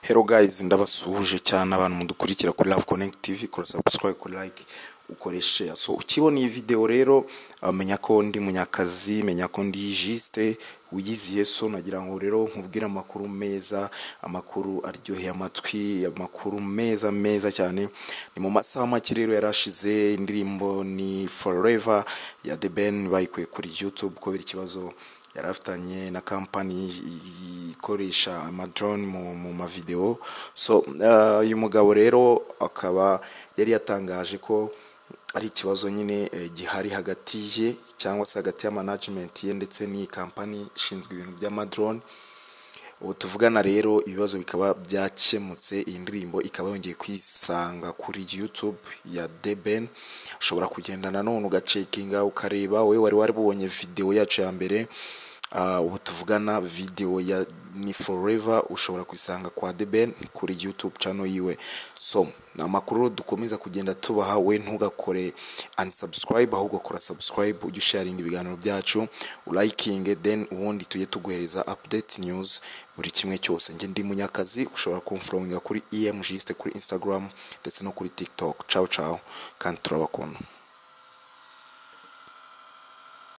Hello guys, ndabasuhuje cyane abantu mudukurikira kuri Love Connect TV, kora subscribe, kora like, ukore share. So ukibona iyi video rero menya ko ndi munyakazi, menya ko ndi juste wiyiziye, so nagira ngo rero nkubwira amakuru meza, amakuru aryoheye amatwi, amakuru meza cyane. Ni mu masaha make rero yarashize indirimbo ni Forever ya The Ben bayikuye kuri YouTube ko biri kibazo yarafitanye na company ikoresha amadrone mu ma video. So uyu mugabo rero akaba yari yatangaje ko ari ikibazo nyine gihari hagati ye cyangwa se hagati ya management ye ndetse ni company ishinzwe ibintu by'amadrone. Ubu tuvugana rero ibibazo bikaba byakemutse, iyi ndirimbo ikaba yongeye kwisanga kuri YouTube ya The Ben. Ushobora kugenda nanone ugacekinga ukareba, we wari bubonye video yacu ya mbere. Ubu tuvugana video ya ni Forever ushobora kwisanga kwa The Ben kuri YouTube channel yiwe. So na makuru dukomeza kugenda tubaha, we ntugakore unsubscribe ahubwo kora subscribe, ujye sharing ibiganiro byacu, liking, then ubundi tujye tuguhereza update news buri kimwe cyose. Nge ndi munyakazi, ushobora kumfollowinga kuri EMGiste kuri Instagram ndetse no kuri TikTok. Ciao kandi turabakunda.